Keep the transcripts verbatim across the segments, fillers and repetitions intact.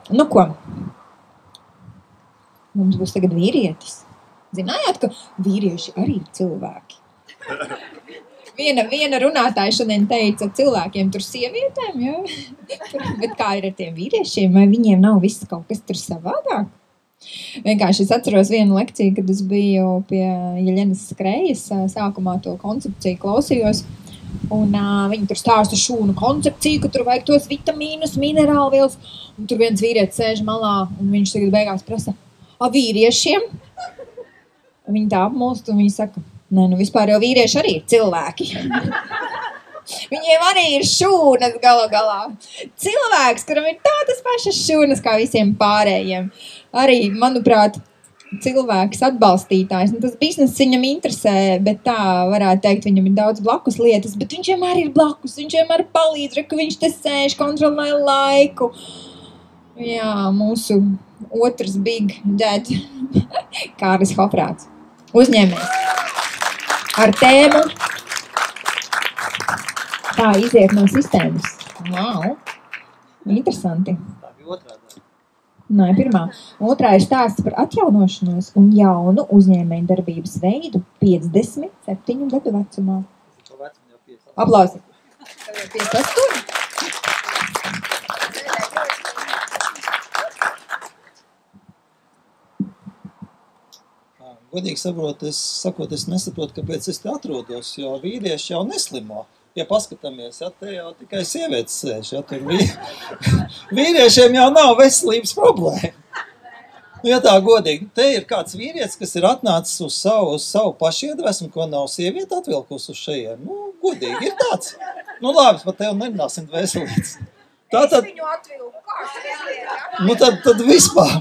Nu ko? Mums būs tagad vīrietis. Zinājāt, ka vīrieši arī ir cilvēki? Viena, viena runātāja šodien teica, cilvēkiem tur sievietēm, jā? Bet kā ir ar tiem vīriešiem? Vai viņiem nav viss kaut kas tur savādāk? Vienkārši es atceros vienu lekciju, kad es biju pie Jeļenas Skrejas, sākumā to koncepciju klausījos, un uh, viņi tur stāsta šūnu koncepciju, ka tur vajag tos vitamīnus, minerālvielas, un tur viens vīrietis sēž malā, un viņš tagad beigās prasa, a vīriešiem? Viņi tā apmulst, un viņi saka, nē, nu vispār jau vīrieši arī ir cilvēki. Viņiem arī ir šūnas galu galā. Cilvēks, kuram ir tādas pašas šūnas kā visiem pārējiem. Arī, manuprāt, cilvēks atbalstītājs. Nu, tas bizness viņam interesē, bet tā varētu teikt, viņam ir daudz blakus lietas, bet viņš vienmēr ir blakus, viņš vienmēr palīdz, ka viņš te sēž, kontrolē laiku. Jā, mūsu otrs big dad, Kārlis Hofrāts. Uzņēmējs ar tēmu tā iziet no sistēmas. Wow, interesanti. Tā bija otrā daļa. Nē, pirmā. Otrā ir stāsts par atjaunošanos un jaunu uzņēmēju darbības veidu piecdesmit septiņu gadu vecumā. To vecumu jau piecdesmit. Aplausi. piecdesmit astoņi. Godīgi saprot, es, sakot, es nesaprotu, kāpēc es te atrodos, jo vīrieši jau neslimo. Ja paskatāmies, ja, te jau tikai sievietes sēž, ja, tur vī... vīriešiem jau nav veselības problēma. Nu, ja tā godīgi, te ir kāds vīrietis, kas ir atnācis uz savu, uz savu pašiedvesmu, ko nav sieviete atvilkus uz šajien. Nu, godīgi, ir tāds. Nu, labi, pat tev nerunāsim veselības. Tā tad... Es viņu atvilku, kā sieviete? Nu, tad, tad vispār.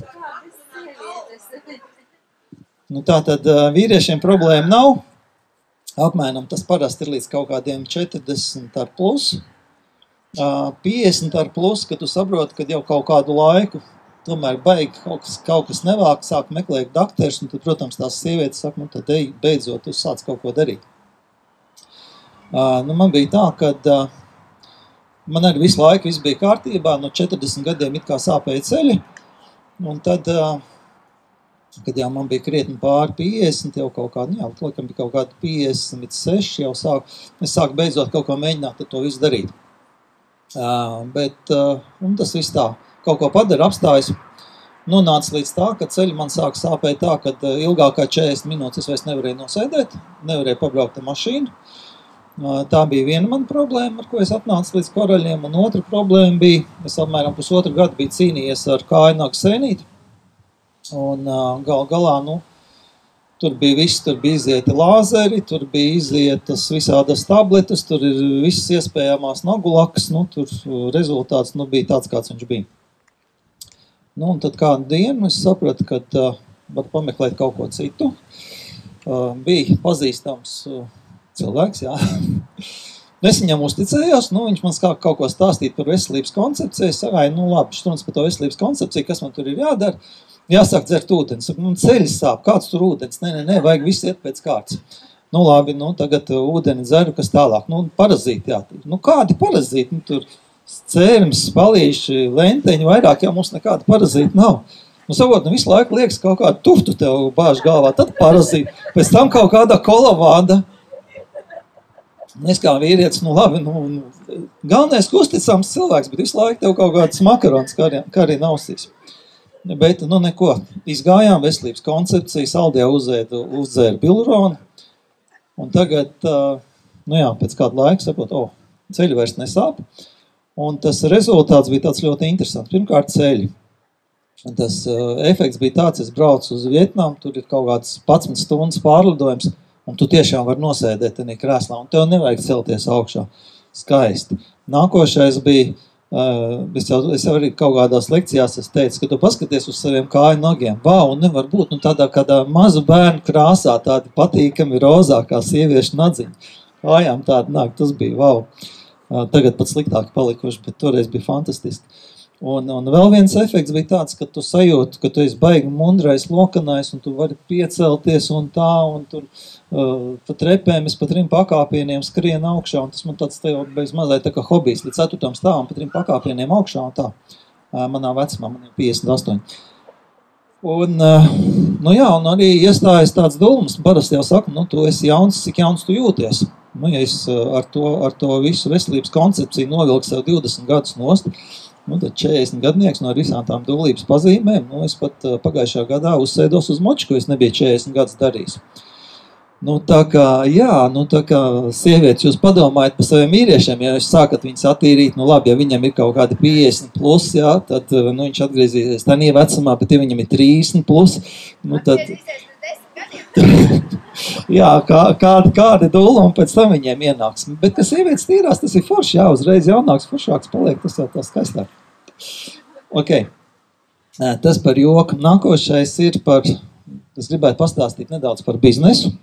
Nu, tā tad vīriešiem problēma nav. Apmēram tas parasti ir līdz kaut kādiem četrdesmit ar plus. piecdesmit ar plus, kad tu saproti, kad jau kaut kādu laiku tomēr baigi kaut kas, kaut kas nevāk, sāk meklēt dakterus, un tad, protams, tās sievietes saka, nu tad ej, beidzot, tu sāc kaut ko darīt. Nu, man bija tā, kad man arī visu laiku viss bija kārtībā, no četrdesmit gadiem it kā sāpēja ceļi, un tad... Kad jau man bija krietni pāri piecdesmit, jau kaut kādi, jā, laikam bija kaut kādi piecdesmit seši, jau sāk, es sāku beidzot kaut ko mēģināt to visu darīt. Uh, bet, uh, un tas viss tā, kaut ko padara, apstājas, nonāca līdz tā, ka ceļi man sāk sāpēt tā, ka uh, ilgāk kā četrdesmit minūtes es vairs nevarēju nosēdēt, nevarēju pabraukt ar mašīnu. Uh, tā bija viena mana problēma, ar ko es atnācu līdz Koraļiem, un otra problēma bija, es apmēram pusotru gadu biju cīnījies ar kāju sēnīti. Un uh, gal galā, nu, tur bija viss, tur bija izieti lāzeri, tur bija izietas visādas tabletes, tur ir visas iespējamās nogulakas, nu, tur rezultāts, nu, bija tāds, kāds viņš bija. Nu, un tad kādu dienu es sapratu, ka uh, var pameklēt kaut ko citu. Uh, bija pazīstams uh, cilvēks, jā. Es viņam uzticējos, nu, viņš man skāk kaut ko stāstīt par veselības koncepciju, es sagāju, nu, labi, štuns par to veselības koncepciju, kas man tur ir jādara. Jāsāk dzert ūdeni. Saka, nu, ceļš sāp, kāds tur ūdens? Nē, nē, nē, vajag visu iet pēc kārtas. Nu, labi, nu, tagad ūdeni dzeru, kas tālāk. Nu, parazīti jātīk. Nu, kādi parazīti? Nu, tur cērums, spalīši, lenteņi, vairāk, jā, mums nekāda parazīta nav. Nu, savot, nu, visu laiku liekas kaut kādu tuftu tev bāž galvā, tad parazīti. Pēc tam kaut kādā kolavāda. Es kā vīrietis, nu, labi, nu, nu galvenais uzticams cilvēks, bet visu laiku tev kaut kāds makarons, kā arī, kā arī nausīs. Bet, nu, neko, izgājām veselības koncepciju, saldījā uzēdu, uzdzēru biluronu, un tagad, nu jā, pēc kādu laiku saprot, o, ceļi vairs nesāp, un tas rezultāts bija tāds ļoti interesants. Pirmkārt, ceļi. Un tas uh, efekts bija tāds, es braucu uz Vietnamu, tur ir kaut kāds padsmit stundas pārlidojums, un tu tiešām var nosēdēt tenī krēslā, un tev nevajag celties augšā. Skaisti. Nākošais bija, Uh, es, jau, es jau arī kaut kādās lekcijās es teicu, ka tu paskaties uz saviem kāju nogiem. Vau, nevar būt, nu tādā kādā mazu bērnu krāsā, tādi patīkami rozā, kā sieviešu nadziņi. Kājām tādi nāk, tas bija vau. Uh, tagad pat sliktāk palikuši, bet toreiz bija fantastiski. Un, un vēl viens efekts bija tāds, ka tu sajūti, ka tu esi baigi mundrais, lokanais, un tu vari piecelties un tā, un tur uh, pa trepēm es pa trim pakāpieniem skrien augšā, un tas man tāds tev bez mazai tā kā hobijs, līdz ceturtam stāvam pa trim pakāpieniem augšā un tā. manā vecumā, man ir piecdesmit astoņi. Un, nu jā, un arī iestājas tāds dulums, parasti jau saka, nu, tu esi jauns, cik jauns tu jūties. Nu, ja es ar to, ar to visu veselības koncepciju novilku sev divdesmit gadus nost, nu, tad četrdesmit gadnieks no visām tām dulības pazīmēm, nu, es pat pagājušā gadā uzsēdos uz moču, ko es nebiju četrdesmit gadus darījis. Nu, tā kā, jā, nu, tā kā sievietes, jūs padomājat par saviem vīriešiem, ja jūs sākat viņus attīrīt, nu, labi, ja viņam ir kaut kādi piecdesmit plus, jā, tad, nu, viņš atgriezīsies tā vecumā, bet ja viņam ir trīsdesmit plus, nu, tad... jā, kā, kāda, kāda dula un pēc tam viņiem ienāks. Bet, ka sievietes tīrās, tas ir forši, jā, uzreiz jaunāks, foršāks paliek, tas jau tā skaistāk. Ok, tas par joku. Nākošais ir par, es gribētu pastāstīt nedaudz par biznesu.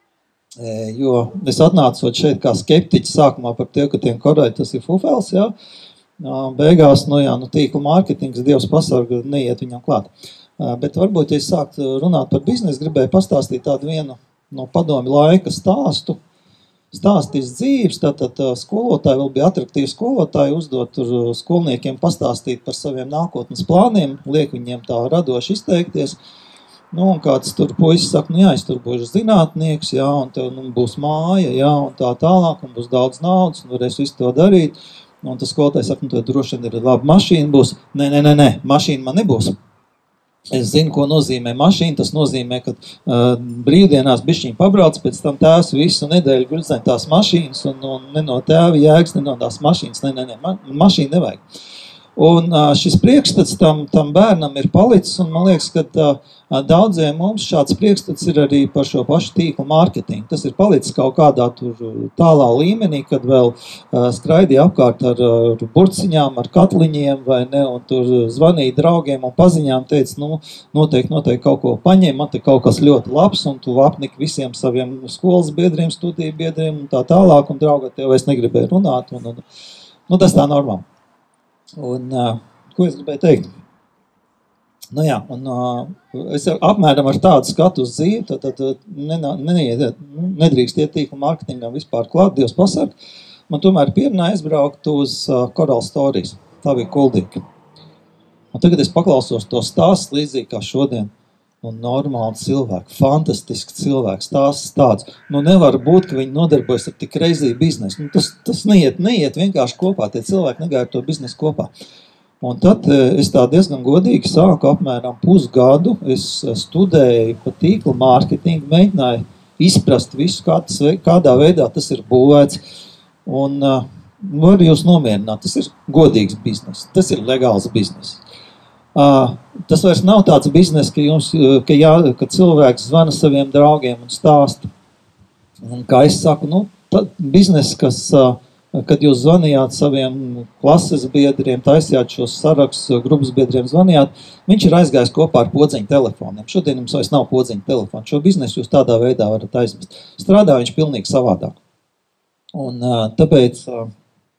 Jo es atnācot šeit kā skeptiķis sākumā par tie, ka tiem korēļi tas ir fufels, jā. Beigās, nu jā, nu tīkla mārketings, Dievs pasarga, neiet viņam klāt. Bet varbūt, ja es sāktu runāt par biznesu, gribēju pastāstīt tādu vienu no padomi laika stāstu. Stāstīs dzīves, tātad skolotāji, vēl bija atraktīvi skolotāji, uzdot tur skolniekiem pastāstīt par saviem nākotnes plāniem, liek viņiem tā radoši izteikties. Nu, un kāds tur puisis saka, nu jā, es tur būšu zinātnieks, jā, un tev nu, būs māja, jā, un tā tālāk, un būs daudz naudas, un varēs visu to darīt. Un tas skolotājs saka, nu, tev droši vien ir laba mašīna būs. Nē, nē, nē, nē, mašīna man nebūs. Es zinu, ko nozīmē mašīna, tas nozīmē, ka uh, brīvdienās bišķiņ pabrauc, pēc tam tēvs visu nedēļu guļ tās mašīnas, un, un ne no tēva jēgas, ne no tās mašīnas, nē, nē, nē, ma mašīna nevajag. Un uh, šis priekšstats tam, tam bērnam ir palicis, un man liekas, ka uh, daudziem mums šāds priekšstats ir arī par šo pašu tīklu mārketingu. Tas ir palicis kaut kādā tur tālā līmenī, kad vēl uh, skraidīja apkārt ar, ar burciņām, ar katliņiem, vai ne, un tur zvanīja draugiem un paziņām, teica, nu, noteikti, noteikti kaut ko paņem, man te kaut kas ļoti labs, un tu apniki visiem saviem skolas biedriem, studiju biedriem un tā tālāk, un drauga tev es negribēju runāt, un, un nu, tas tā normāli. Un, uh, ko es gribēju teikt? Nu jā, un uh, es apmēram ar tādu skatu uz dzīvi, tad, tad ne, ne, nedrīkst iet tīkla mārketingam vispār klāt, Dievs pasarg. Man tomēr pierunāja aizbraukt uz uh, Coral Stories, tā bija kuldīga. Un tagad es paklausos to stāstu līdzīgi kā šodien. Nu, normāli cilvēki, fantastiski cilvēks, stāsts tāds. Nu, nevar būt, ka viņi nodarbojas ar tik reizīgu biznesu. Nu, tas, tas neiet, neiet vienkārši kopā, tie cilvēki negāja to biznesu kopā. Un tad es tā diezgan godīgi sāku apmēram pusgadu, es studēju pa tīkla mārketingu, mēģināju izprast visu, kā tas, kādā veidā tas ir būvēts. Un uh, var jūs nomierināt, tas ir godīgs biznes, tas ir legāls biznes. Uh, tas vairs nav tāds biznes, ka, jums, ka, jā, ka cilvēks zvana saviem draugiem un stāsta. Un kā es saku, nu, biznes, kas, uh, kad jūs zvanījāt saviem klases biedriem, taisījāt šos sarakstus, grupas biedriem zvanījāt, viņš ir aizgājis kopā ar podziņu telefoniem. Šodien jums vairs nav podziņu telefonu. Šo biznesu jūs tādā veidā varat aizmest. Strādā viņš pilnīgi savādāk. Un uh, tāpēc, uh,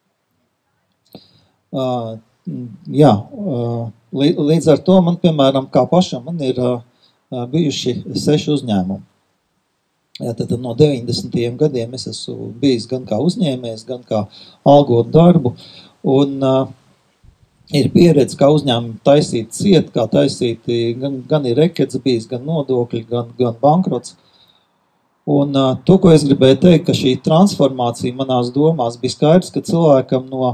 uh, jā, uh, līdz ar to man, piemēram, kā pašam, man ir uh, bijuši seši uzņēmumi. Jā, tad no deviņdesmitajiem gadiem es esmu bijis gan kā uzņēmējs, gan kā algot darbu. Un uh, ir pieredze, kā uzņēmumi taisīt ciet, kā taisīt, gan, gan ir rekets bijis, gan nodokļi, gan, gan bankrots. Un uh, to, ko es gribēju teikt, ka šī transformācija manās domās bija skaidrs, ka cilvēkam no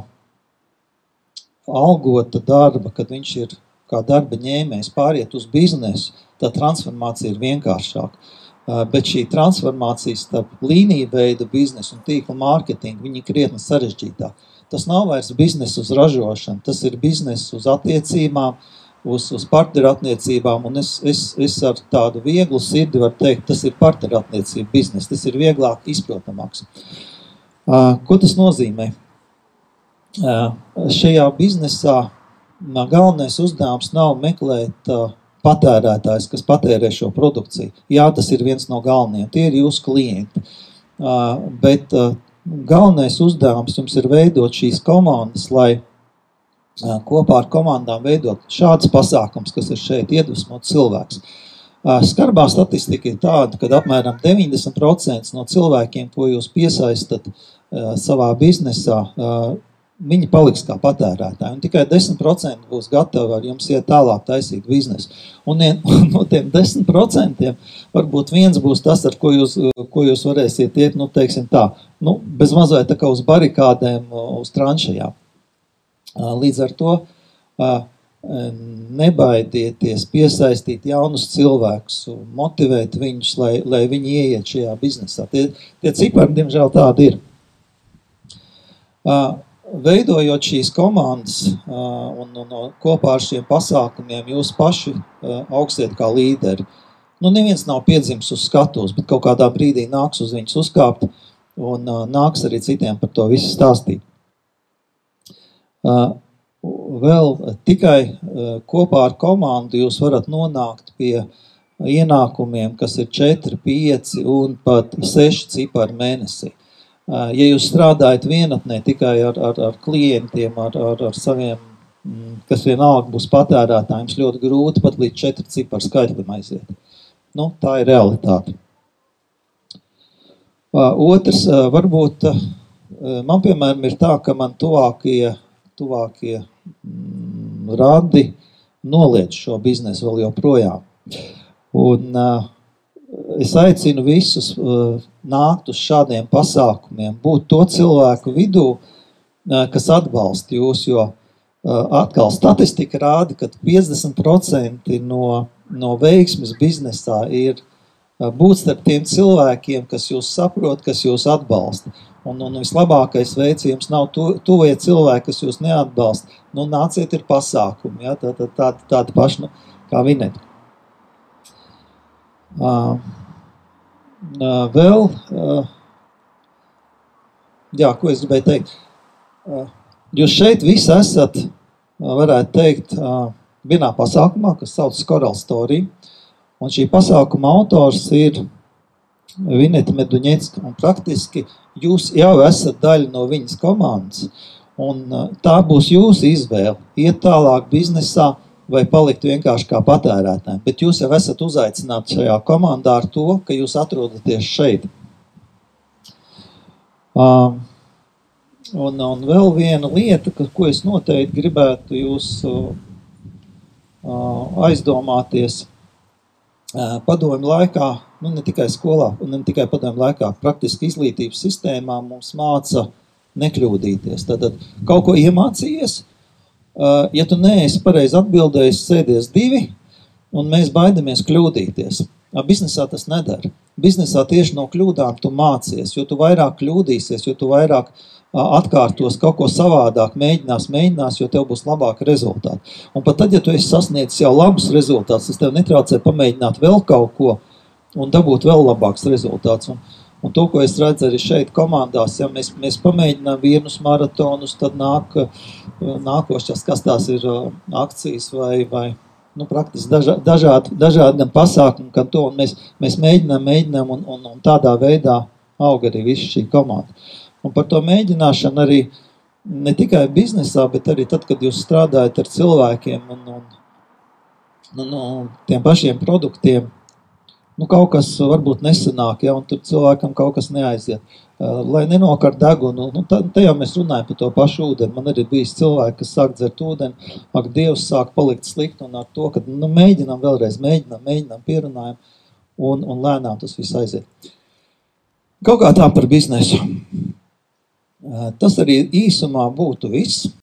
algota darba, kad viņš ir kā darba ņēmējs pāriet uz biznesu, tā transformācija ir vienkāršāka. Uh, bet šī transformācija starp līniju veidu biznesu un tīkla mārketingu, viņi ir krietni sarežģītāk. Tas nav vairs biznes uz ražošanu, tas ir biznes uz attiecībām, uz, uz partnerattiecībām, un es, es, es ar tādu vieglu sirdi varu teikt, tas ir partnerattiecība biznes, tas ir vieglāk izprotamāks. Uh, ko tas nozīmē? Uh, šajā biznesā uh, galvenais uzdevums nav meklēt uh, patērētājs, kas patērē šo produkciju. Jā, tas ir viens no galvenajiem, tie ir jūsu klienti. Uh, bet uh, galvenais uzdevums jums ir veidot šīs komandas, lai uh, kopā ar komandām veidot šāds pasākums, kas ir šeit iedvesmot cilvēks. Uh, skarbā statistika ir tāda, ka apmēram deviņdesmit procenti no cilvēkiem, ko jūs piesaistat uh, savā biznesā, uh, viņi paliks kā patērētāji, un tikai desmit procenti būs gatavi ar jums iet tālāk taisīt biznesu. Un no tiem desmit procentiem varbūt viens būs tas, ar ko jūs, ko jūs varēsiet iet, nu, teiksim tā, nu, bez mazliet tā kā uz barikādēm, uz tranšajām. Līdz ar to nebaidieties piesaistīt jaunus cilvēkus, motivēt viņus, lai, lai viņi ieiet šajā biznesā. Tie, tie cipari, diemžēl, tādi ir. Veidojot šīs komandas un, un kopā ar šiem pasākumiem, jūs paši augstiet kā līderi. Nu, neviens nav piedzimis uz skatuves, bet kaut kādā brīdī nāks uz viņus uzkāpt un nāks arī citiem par to visu stāstīt. Vēl tikai kopā ar komandu jūs varat nonākt pie ienākumiem, kas ir četri, pieci un pat seši cipari mēnesī. Ja jūs strādājat vienatnē tikai ar, ar, ar klientiem, ar, ar, ar saviem, kas vienalga būs patērētājiem, ļoti grūti pat līdz četri ciparu skaitlim aiziet. Nu, tā ir realitāte. Otrs, varbūt, man piemēram ir tā, ka man tuvākie, tuvākie radi noliedz šo biznesu vēl joprojām. Un es aicinu visus nākt uz šādiem pasākumiem, būt to cilvēku vidū, kas atbalsta jūs, jo atkal statistika rāda, ka piecdesmit procenti no, no veiksmes biznesā ir būt starp tiem cilvēkiem, kas jūs saprot, kas jūs atbalsta. Un, un vislabākais veids, ja jums nav tu, tuvie cilvēki, kas jūs neatbalsta, nu nāciet ir pasākumi, ja, tā, tā, tā, tāda paša, nu, kā Vineta. Uh, uh, vēl, uh, jā, ko es gribēju teikt? Uh, jūs šeit visi esat, uh, varētu teikt, uh, vienā pasākumā, kas sauc Coral Story, un šī pasākuma autors ir Vineta Meduņecka, un praktiski jūs jau esat daļa no viņas komandas, un tā būs jūsu izvēle, iet tālāk biznesā vai palikt vienkārši kā patērētājiem, bet jūs jau esat uzaicināti šajā komandā ar to, ka jūs atrodaties šeit. Uh, un, un vēl viena lieta, ko es noteikti gribētu jūs uh, aizdomāties, padomju laikā, nu ne tikai skolā, un ne tikai padomju laikā, praktiski izglītības sistēmā mums māca nekļūdīties. Tātad kaut ko iemācījies, ja tu neesi pareizi atbildējis, sēdies divi, un mēs baidamies kļūdīties. Biznesā tas nedara. Biznesā tieši no kļūdām tu mācies, jo tu vairāk kļūdīsies, jo tu vairāk atkārtos kaut ko savādāk, mēģinās, mēģinās, jo tev būs labāka rezultāti. Un pat tad, ja tu esi sasniedzis jau labus rezultātus, tas tev netraucē pamēģināt vēl kaut ko un dabūt vēl labāks rezultāts. Un, un to, ko es redzu arī šeit komandās, ja mēs, mēs pamēģinām vienus maratonus, tad nāk, nākošās, kas tās ir akcijas vai, vai nu, praktiski dažā, dažādi, dažādi gan pasākumi, gan to, un mēs, mēs mēģinām, mēģinām, un, un, un tādā veidā aug arī visu šī komanda. Un par to mēģināšanu arī ne tikai biznesā, bet arī tad, kad jūs strādājat ar cilvēkiem un, un, un, un tiem pašiem produktiem, nu kaut kas varbūt nesanāk, ja, un tur cilvēkam kaut kas neaiziet. Lai nenokar degunu, nu te jau mēs runājam par to pašu ūdeni. Man arī bijis cilvēki, kas sāk dzert ūdeni, ak, Dievs sāk palikt slikt, un ar to, ka nu, mēģinām vēlreiz, mēģinām, mēģinām, pierunājam, un, un lēnām tas viss aiziet. Kaut kā tā par biznesu. Tas arī īsumā būtu viss.